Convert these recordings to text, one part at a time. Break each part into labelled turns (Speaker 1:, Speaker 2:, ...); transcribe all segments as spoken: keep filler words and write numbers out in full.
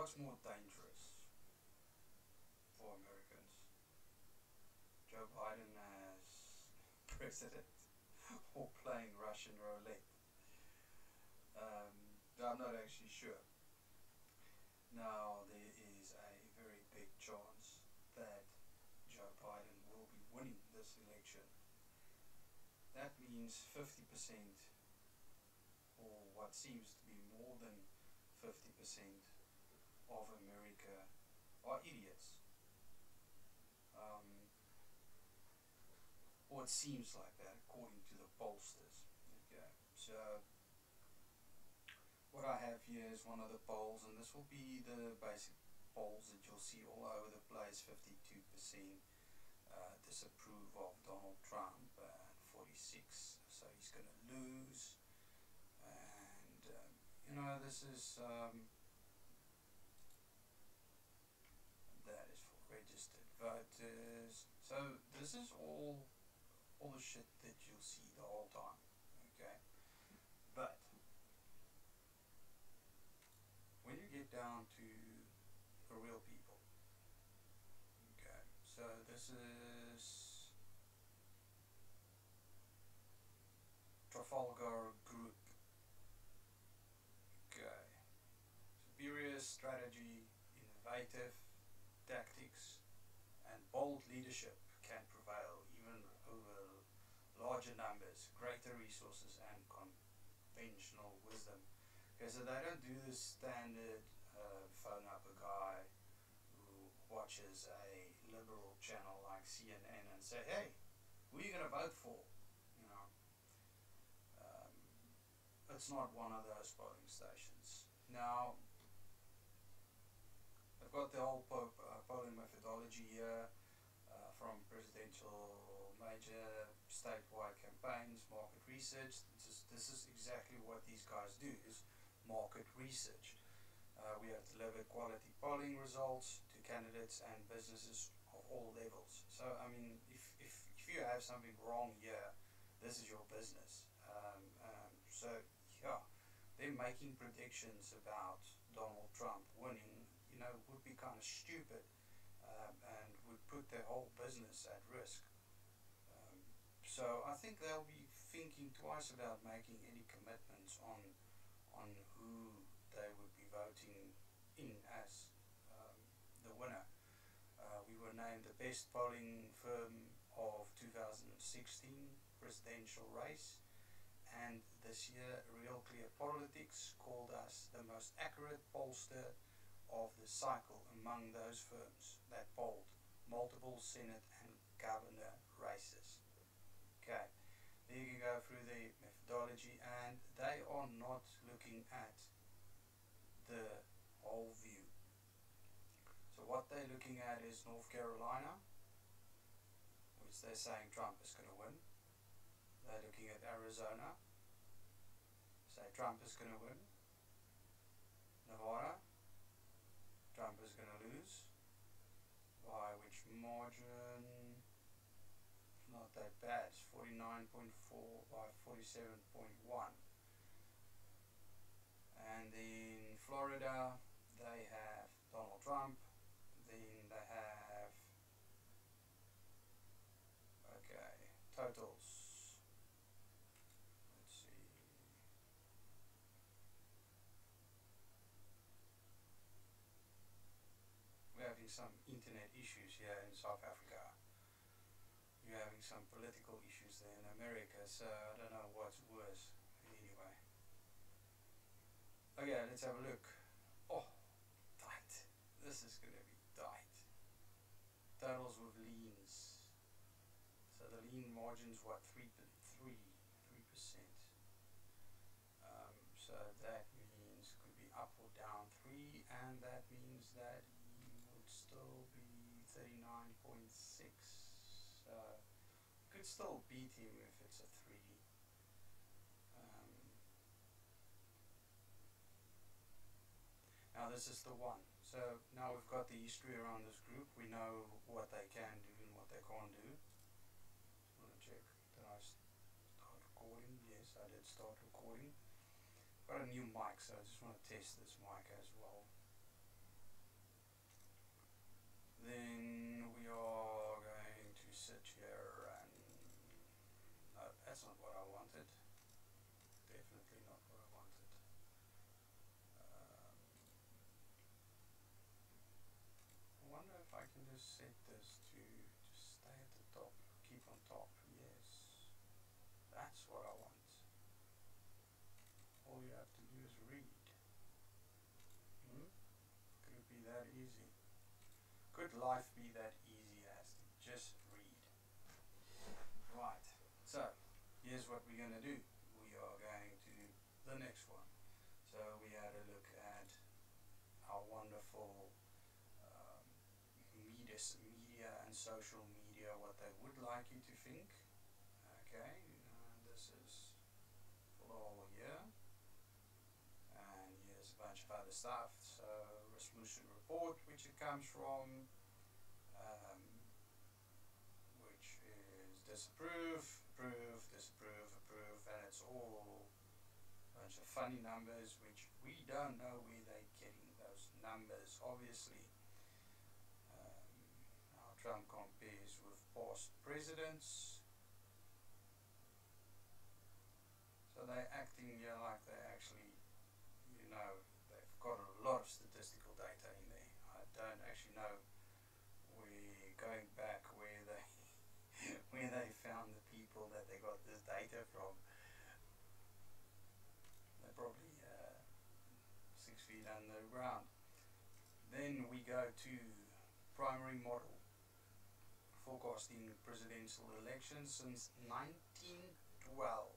Speaker 1: what's more dangerous for Americans? Joe Biden as president or playing Russian roulette? Um, I'm not actually sure. Now, there is a very big chance that Joe Biden will be winning this election. That means fifty percent, or what seems to be more than fifty percent of America are idiots. Um, or it seems like that according to the pollsters. Okay, so what I have here is one of the polls, and this will be the basic polls that you'll see all over the place. fifty-two percent uh, disapprove of Donald Trump, and forty-six, so he's going to lose. And um, you know, this is um, that is for registered voters. So this is all all the shit that you'll see the whole time. Okay, but when you get down to the real people, okay, so this is Trafalgar Group. Okay, superior strategy, innovative tactics, and bold leadership can prevail even over larger numbers, greater resources, and conventional wisdom. Okay, so they don't do the standard uh, phone up a guy who watches a liberal channel like C N N and say, hey, who are you going to vote for? You know, um, it's not one of those polling stations. Now, I've got the whole po uh, polling methodology here uh, from presidential, major, statewide campaigns, market research. This is, this is exactly what these guys do, is market research. Uh, we have delivered quality polling results to candidates and businesses of all levels. So, I mean, if, if, if you have something wrong here, this is your business. Um, um, so, yeah, they're making predictions about Donald Trump winning, you know, would be kind of stupid um, and would put their whole business at risk. Um, so, I think they'll be thinking twice about making any commitments on on who they would be voting in as um, the winner. Uh, we were named the best polling firm of two thousand sixteen presidential race, and this year Real Clear Politics called us the most accurate pollster of the cycle among those firms that polled multiple Senate and governor races. Okay. There you can go through the methodology, and they are not looking at the whole view. So what they're looking at is North Carolina, which they're saying Trump is going to win. They're looking at Arizona, say Trump is going to win. Nevada, Trump is going to lose. By which margin? Not that bad, it's forty-nine point four by forty-seven point one. And in Florida they have Donald Trump, then they have, okay, totals, let's see, we're having some internet issues here in South Africa. You're having some political issues there in America, so I don't know what's worse. Anyway, okay, let's have a look. Oh, tight. This is going to be tight. Totals with leans. So the lean margin's what, three, three, three percent. Um, so that means could be up or down three, and that means that you would still be thirty-nine point six. Uh, could still beat him if it's a three. Um, now this is the one. So now we've got the history around this group. We know what they can do and what they can't do. I want to check. Did I start recording? Yes, I did start recording. Got a new mic, so I just want to test this mic as well. then we are going to sit here and, no, that's not what I wanted. Definitely not what I wanted. Um, I wonder if I can just set this to just stay at the top, keep on top. Yes, that's what I want. All you have to do is read. Hmm? Could it be that easy? Could life be that easy as to just read? Right, so here's what we're going to do. We are going to do the next one. So we had a look at our wonderful um, media, media and social media, what they would like you to think. Okay, and this is for the whole year. And here's a bunch of other stuff. So Rasmussen report, which it comes from, um, which is disapprove, approve, disapprove, approve, and it's all a bunch of funny numbers, which we don't know where they're getting those numbers, obviously. Um, how Trump compares with past presidents. So they're acting here like they actually, you know, they've got a lot of statistical data in there. I don't actually know where, going back where they where they found the people that they got this data from. They're probably uh, six feet under the ground. Then we go to Primarymodel, forecasting presidential elections since nineteen twelve.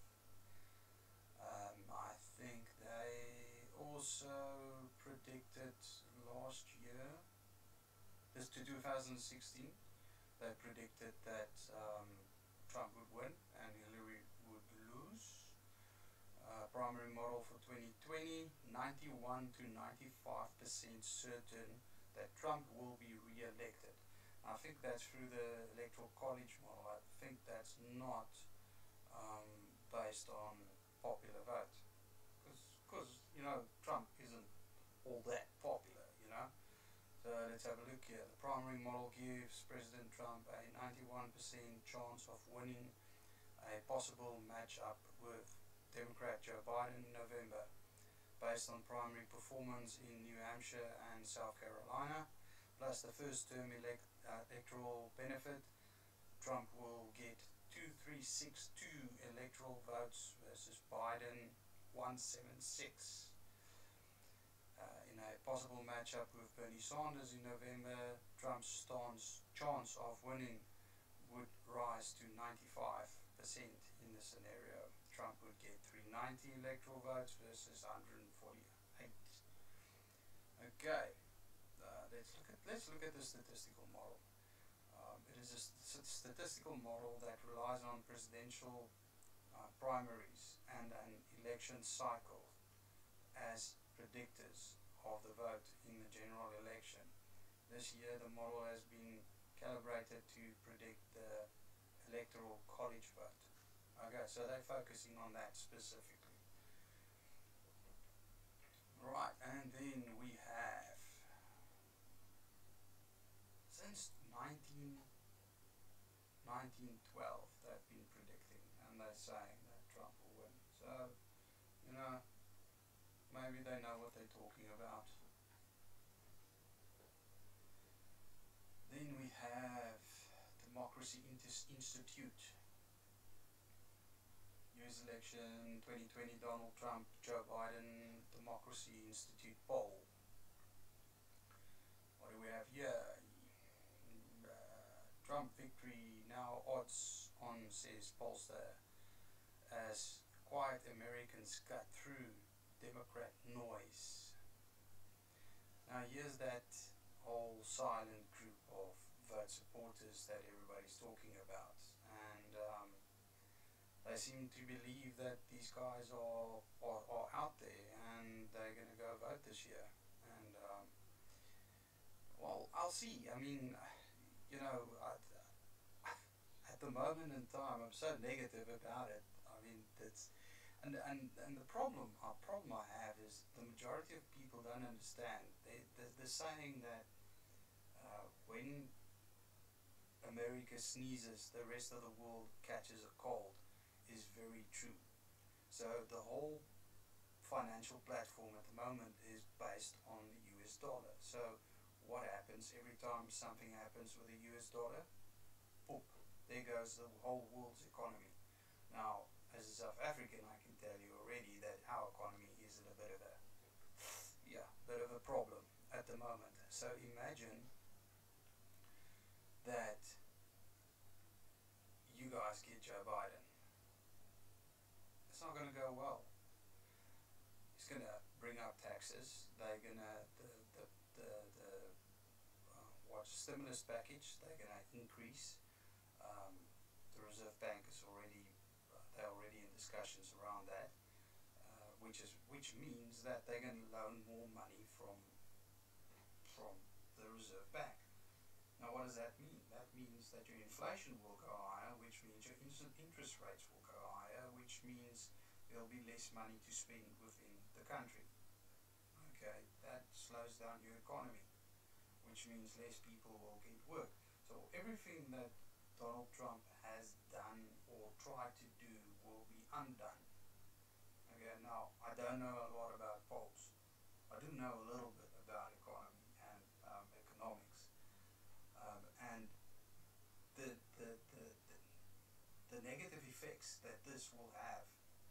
Speaker 1: Um, I think they also predicted last year, this to two thousand sixteen, they predicted that um, Trump would win and Hillary would lose. Uh, Primarymodel for twenty twenty, ninety-one to ninety-five percent certain that Trump will be re-elected. I think that's through the electoral college model. I think that's not um, based on popular vote, because you know Trump isn't all that popular, you know. So let's have a look here. The Primarymodel gives President Trump a ninety-one percent chance of winning a possible matchup with Democrat Joe Biden in November. Based on primary performance in New Hampshire and South Carolina, plus the first term elect, uh, electoral benefit, Trump will get two three six two electoral votes versus Biden one seven six. Uh, in a possible matchup with Bernie Sanders in November, Trump's stance, chance of winning would rise to ninety-five percent in the scenario. Trump would get three ninety electoral votes versus one hundred forty-eight. Okay, uh, let's look at let's look at the statistical model. Um, it is a st statistical model that relies on presidential uh, primaries and an election cycle as predictors of the vote in the general election. This year the model has been calibrated to predict the electoral college vote. Okay, so they're focusing on that specifically. Right, and then we have, since nineteen twelve they've been predicting, and they're saying that Trump will win. So, you know, maybe they know what they're talking about. Then we have Democracy Institute. U S election twenty twenty, Donald Trump, Joe Biden, Democracy Institute poll. What do we have here? Uh, Trump victory now odds on, says pollster, as quiet Americans cut through Democrat noise. Now here's that whole silent group of vote supporters that everybody's talking about, and um, they seem to believe that these guys are, are, are out there and they're going to go vote this year. And um, well, I'll see. I mean, you know, I, at the moment in time, I'm so negative about it. I mean, that's and and and the problem, our problem I have is the majority of people don't understand. They they're, they're saying that uh, uh, when America sneezes, the rest of the world catches a cold, is very true. So the whole financial platform at the moment is based on the U S dollar. So what happens every time something happens with the U S dollar? Boop, there goes the whole world's economy. Now, as a South African, I can tell you already that our economy is in a bit of a, yeah, bit of a problem at the moment. So imagine that you guys get Joe Biden. It's not going to go well. He's going to bring up taxes. They're going to, the, the, the, the uh, what stimulus package, they're going to increase. Um, the Reserve Bank is already, uh, they're already in discussions around that, uh, which is, which means that they're going to loan more money from, from the Reserve Bank. Now what does that mean? That means that your inflation will go higher, which means your interest rates will go higher, which means there'll be less money to spend within the country. Okay, that slows down your economy, which means less people will get work. So everything that Donald Trump has done or tried to do will be undone. Okay, now I don't know a lot about polls. I do know a little bit about economy and um, economics. Um, and the, the, the, the, the negative effects that this will have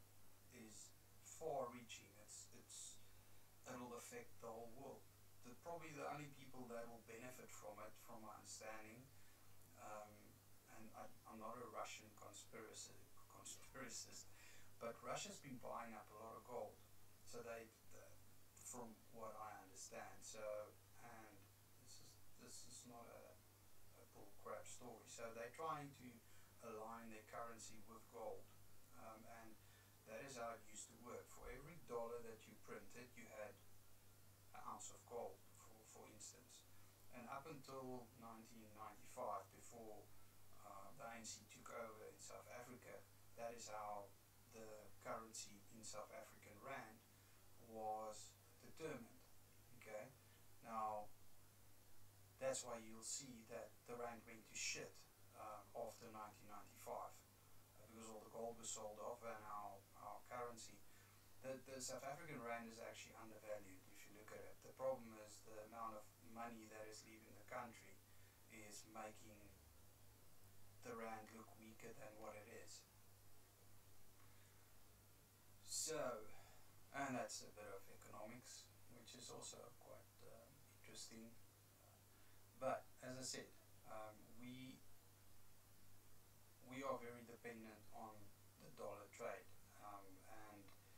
Speaker 1: is far-reaching. It's, it's, it'll affect the whole world. The, probably the only people that will benefit from it, from my understanding, um, and I, I'm not a Russian conspiracy, conspiracist, but Russia's been buying up a lot of gold. So they, the, from what I understand, so, and this is, this is not a bullcrap story. So they're trying to align their currency with gold, um, and that is how it used to work. For every dollar that you printed, you had an ounce of gold, for, for instance. And up until nineteen ninety-five, before uh, the A N C took over in South Africa, that is how the currency in South African rand was determined. Okay, now that's why you'll see that the rand went to shit uh, after nineteen ninety-five, uh, because all the gold was sold off and our, our currency, the, the South African rand is actually undervalued if you look at it. The problem is the amount of money that is leaving the country is making the rand look weaker than what it is. So, and that's a bit of economics, which is also quite um, interesting. But as I said, um, we we are very dependent on the dollar trade, um, and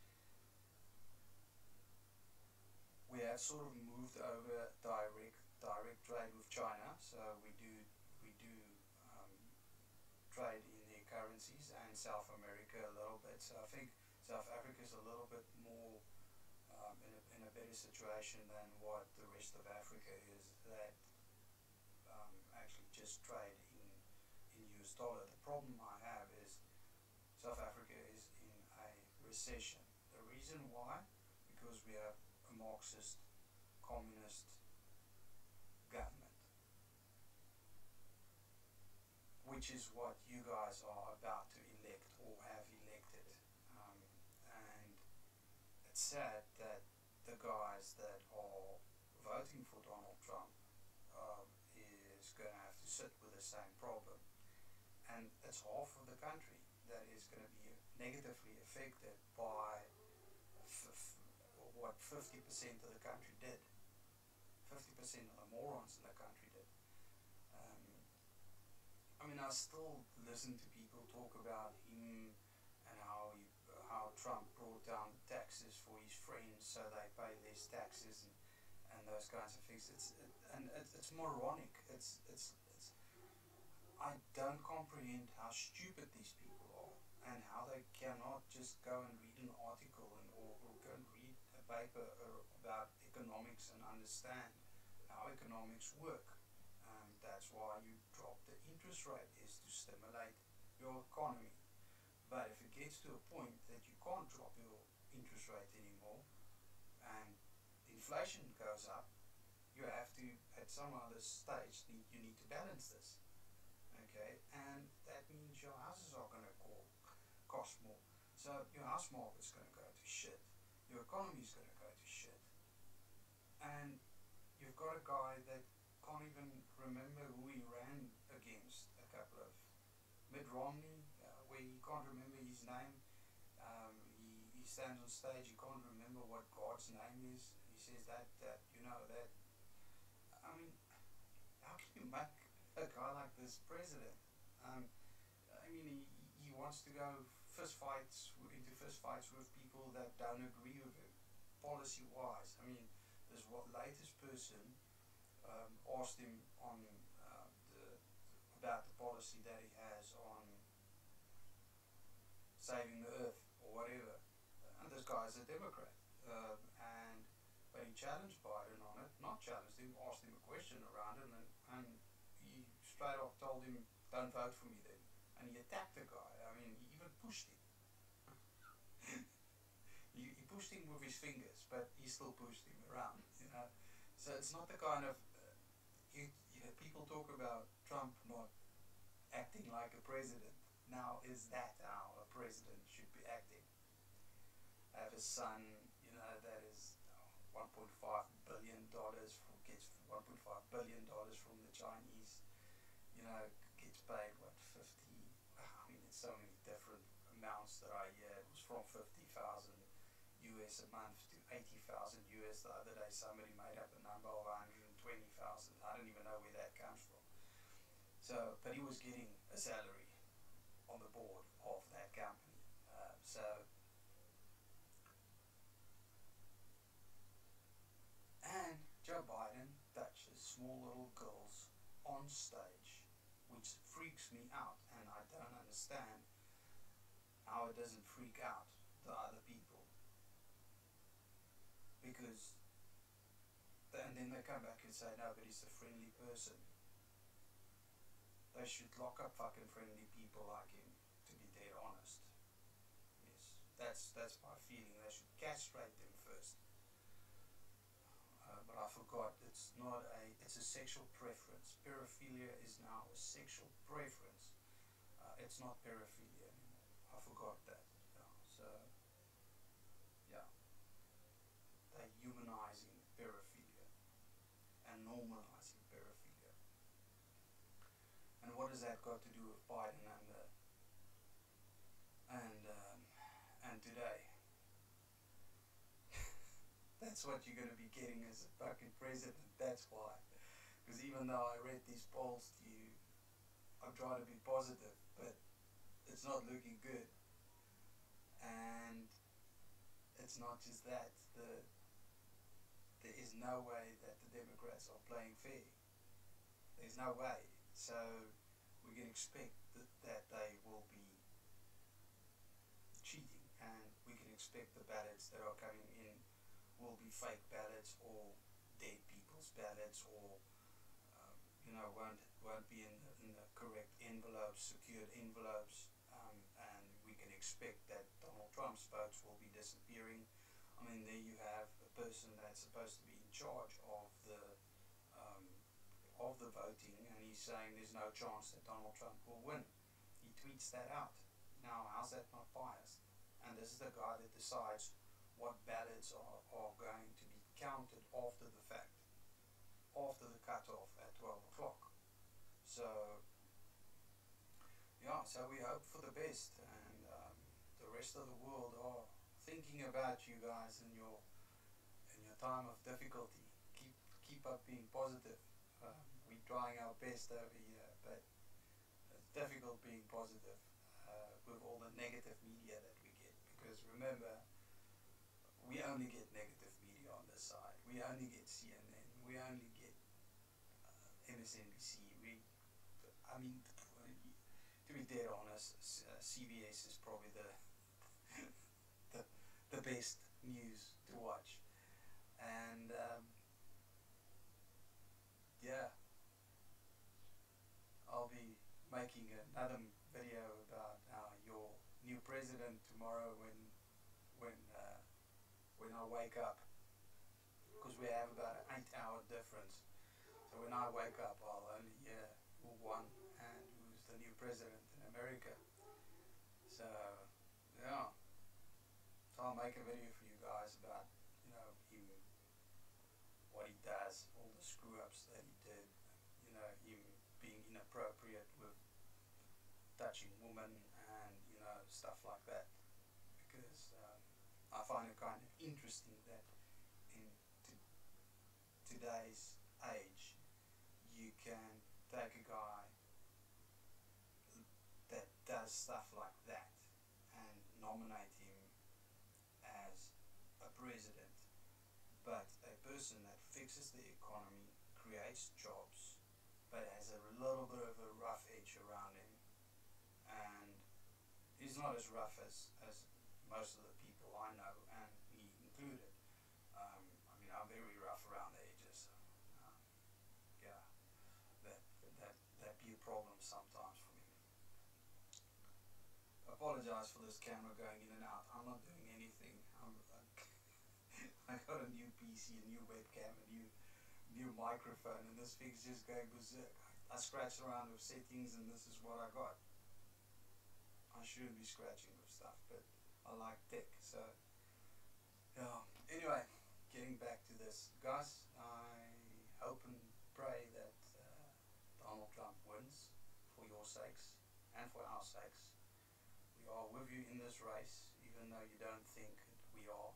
Speaker 1: we have sort of moved over direct direct trade with China. So we do we do um, trade in their currencies, and South America a little bit. So I think South Africa is a little bit more um, in, a, in a better situation than what the rest of Africa is. That um, actually just trade in in U S dollar. The problem I have is South Africa is in a recession. The reason why? Because we have a Marxist, communist government, which is what you guys are about to elect or have elected. Um, and it's sad that the guys that are voting for Donald Trump um, is going to have to sit with the same problem. And it's half of the country that is going to be negatively affected by f f what fifty percent of the country did. fifty percent of the morons in the country did. Um, I mean, I still listen to people talk about him and how he, how Trump brought down the taxes for his friends so they pay less taxes and, and those kinds of things. It's it, and it, it's moronic. It's it's it's. I don't comprehend how stupid these people are and how they cannot just go and read an article and or, or go and read a paper or about economics and understand how economics work. Um, that's why you drop the interest rate, is to stimulate your economy. But if it gets to a point that you can't drop your interest rate anymore and inflation goes up, you have to, at some other stage, need, you need to balance this. Okay, and that means your houses are going to cost more. So your house market's going to go to shit. Your economy's going to go to shit. And you've got a guy that can't even remember who he ran against, a couple of Mitt Romney, uh, where he can't remember his name. Um, he, he stands on stage, he can't remember what God's name is. He says that, that, you know, that, I mean, how can you make a guy like this president? Um, I mean, he, he wants to go fist fights, into fist fights with people that don't agree with him, policy-wise. I mean, this what latest person um, asked him on uh, the, about the policy that he has on saving the earth or whatever. And this guy is a Democrat, uh, and but he challenged Biden on it. Not challenged him, asked him a question around it, and, and he straight off told him, "Don't vote for me then." And he attacked the guy. I mean, he even pushed him. he, he pushed him with his fingers, but he still pushed him around, you know. So it's not the kind of, uh, you, you know, people talk about Trump not acting like a president. Now, is that how a president should be acting? I have a son, you know, that is one point five billion dollars, from, gets one point five billion dollars from the Chinese, you know, gets paid, what, fifty, I mean, it's so many different amounts that I hear. It was from fifty thousand U S a month to eighty thousand U S the other day. Somebody made up a number of one hundred twenty thousand. I don't even know where that comes from. So, but he was getting a salary on the board of that company. Uh, so, and Joe Biden touches small little girls on stage, which freaks me out, and I don't understand how it doesn't freak out the other people. Because, and then they come back and say, no, but he's a friendly person. They should lock up fucking friendly people like him, to be dead honest. Yes, that's that's my feeling. They should castrate them first. Uh, but I forgot, it's not a, it's a sexual preference. Paraphilia is now a sexual preference. Uh, it's not paraphilia anymore. I forgot that. Yeah. So, yeah. They're humanizing paraphilia and normalizing paraphilia. And what has that got to do with Biden and uh, and um, and today? That's what you're going to be getting as a fucking president. That's why. Because even though I read these polls to you, I'm trying to be positive, but it's not looking good. And it's not just that. The there is no way that the Democrats are playing fair. There's no way. So we can expect that, that they will be cheating, and we can expect the ballots that are coming in will be fake ballots or dead people's ballots, or um, you know, won't won't be in the, in the correct envelopes, secured envelopes, um, and we can expect that Donald Trump's votes will be disappearing. I mean, there you have a person that's supposed to be in charge of the um, of the voting, and he's saying there's no chance that Donald Trump will win. He tweets that out. Now, how's that not biased? And this is the guy that decides what ballots are, are going to be counted after the fact, after the cutoff at twelve o'clock. So, yeah, so we hope for the best, and um, the rest of the world are thinking about you guys in your in your time of difficulty. Keep keep up being positive. Um, we're trying our best over here, but it's difficult being positive uh, with all the negative media that we get. Because remember, we only get negative media on this side. We only get C N N. We only get uh, M S N B C. We, I mean, to be dead honest, uh, C B S is probably the the the best news to watch. And um, yeah, I'll be making another video about uh, your new president tomorrow when when uh, when I wake up, because because we have about an eight hour difference. So when I wake up, I'll only hear who won and who's the new president in America. So, yeah. So I'll make a video for you guys about, you know, him, what he does, all the screw ups that he did, you know, him being inappropriate with touching women and, you know, stuff like that. Because um, I find it kind of interesting that in today's age, you can take a guy that does stuff like that and nominate him as a president, but a person that fixes the economy, creates jobs, but has a little bit of a rough edge around him, and he's not as rough as, as most of the people I know, and me included. Um, I mean, I'm very rough around the edges. So, um, yeah, that that that be a problem sometimes for me. Apologize for this camera going in and out. I'm not doing anything. I'm, I got a new P C, a new webcam, a new new microphone, and this thing's just going berserk. I scratched around with settings, and this is what I got. I shouldn't be scratching with stuff, but I like tech, so yeah. Anyway, getting back to this, guys, I hope and pray that uh, Donald Trump wins for your sakes and for our sakes. We are with you in this race, even though you don't think we are.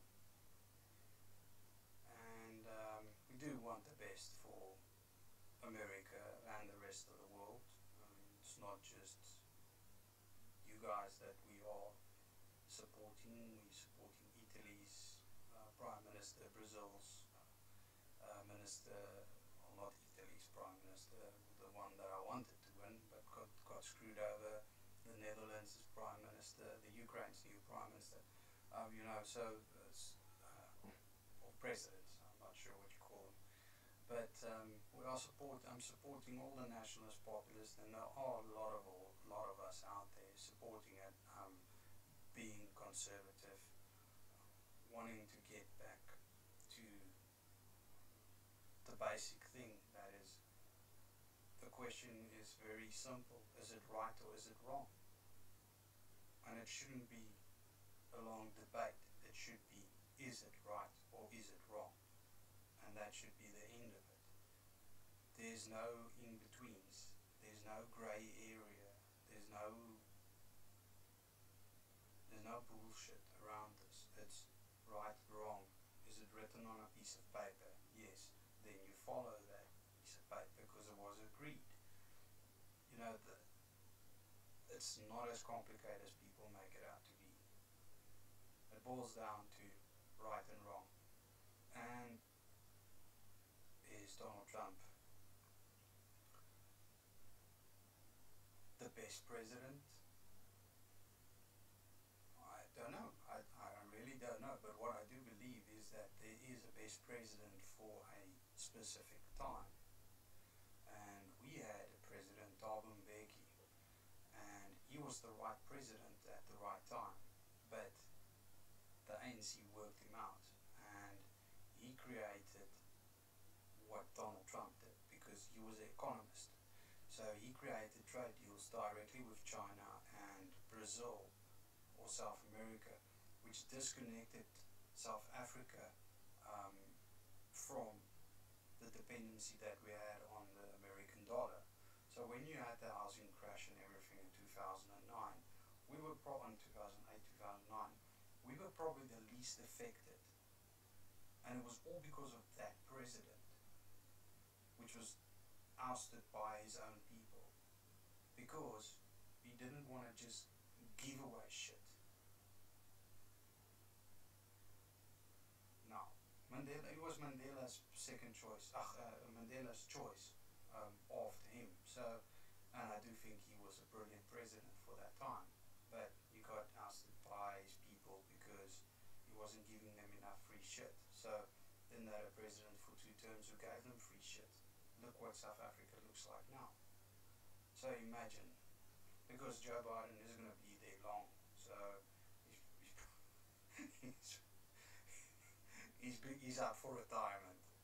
Speaker 1: And um, we do want the best for America and the rest of the world. I mean, it's not just you guys that we are supporting. We're supporting Italy's uh, Prime Minister, Brazil's uh, Minister, well, not Italy's Prime Minister, the one that I wanted to win, but got, got screwed over. The Netherlands' Prime Minister, the Ukraine's new Prime Minister, um, you know, so, uh, or presidents, I'm not sure what you call them. But um, we are support, I'm supporting all the nationalist populists, and there are a lot of, a lot of us out there supporting it, um, being conservative, wanting to get back to the basic thing, that is, the question is very simple: is it right or is it wrong? And it shouldn't be a long debate. It should be, is it right or is it wrong? And that should be the end of it. There's no in-betweens. There's no grey area. There's no there's no bullshit around this. It's right, wrong. Is it written on a piece of paper? Yes. Then you follow that piece of paper because it was agreed. You know, the, it's not as complicated as people make it out to be. It boils down to right and wrong. And is Donald Trump the best president? I don't know. I, I really don't know. But what I do believe is that there is a best president for a specific time. And we had a president, Jobluemann, and he was the right president at the right time. But the A N C worked him out, and he created what Donald Trump did because he was an economist. So he created trade deals directly with China and Brazil or South America, which disconnected South Africa um, from the dependency that we had on the American dollar. So when you had the housing crash and everything in two thousand nine, we were probably in two thousand eight, two thousand nine, we were probably the least affected. And it was all because of that president, which was ousted by his own people, because he didn't want to just give away shit. Now, Mandela, it was Mandela's second choice, uh, uh, Mandela's choice um, after him. So, and I do think he was a brilliant president for that time, but he got ousted by his people because he wasn't giving them enough free shit. So then they had a president for two terms who gave them free shit. Look what South Africa looks like now. So imagine, because Joe Biden isn't going to be there long, so he's, he's, he's, he's out for retirement.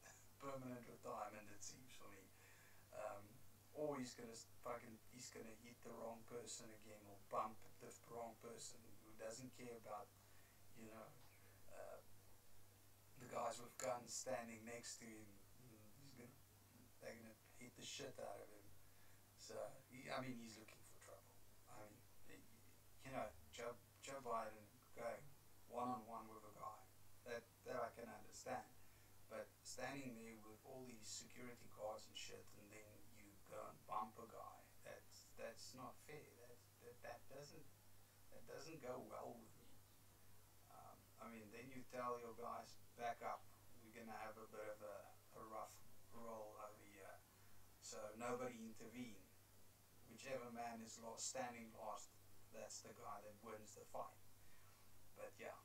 Speaker 1: permanent retirement, it seems for me. Um, or he's gonna fucking he's gonna hit the wrong person again, or bump the wrong person who doesn't care about, you know, uh, the guys with guns standing next to him. He's gonna they're gonna hit the shit out of him. So he, I mean, he's looking for trouble. I mean, you know, Joe Joe Biden going one on one with a guy, that that I can understand. But standing there with all these security guards and shit, and then you go and bump a guy, that's that's not fair. That that, that doesn't that doesn't go well with me. Um, I mean, then you tell your guys, back up. We're gonna have a bit of a, a rough roll over here, so nobody intervene. Whichever man is lost, standing last, that's the guy that wins the fight. But yeah,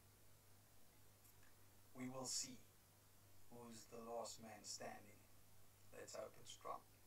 Speaker 1: we will see who's the last man standing. Let's hope it's Trump.